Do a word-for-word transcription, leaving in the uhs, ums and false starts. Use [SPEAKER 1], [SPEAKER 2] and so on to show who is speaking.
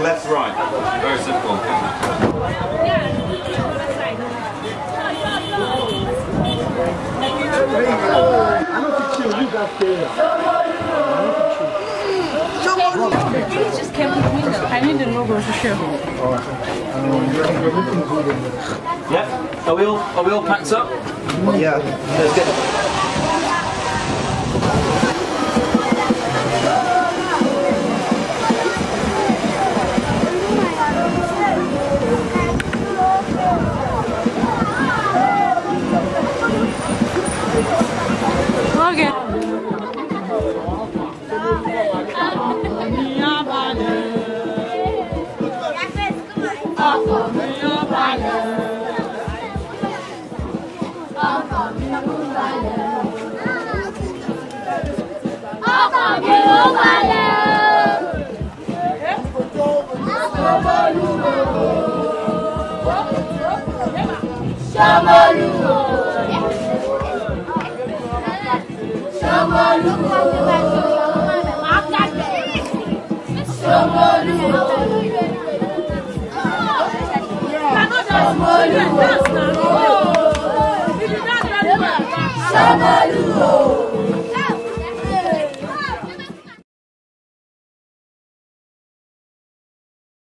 [SPEAKER 1] left, right. Very simple.
[SPEAKER 2] Just can't put me though. I need the logo for sure.
[SPEAKER 1] Yeah. Are we all are we all packed up?
[SPEAKER 3] Yeah.
[SPEAKER 1] Let's get
[SPEAKER 2] Okay.
[SPEAKER 4] Shomolu Shomolu Shomolu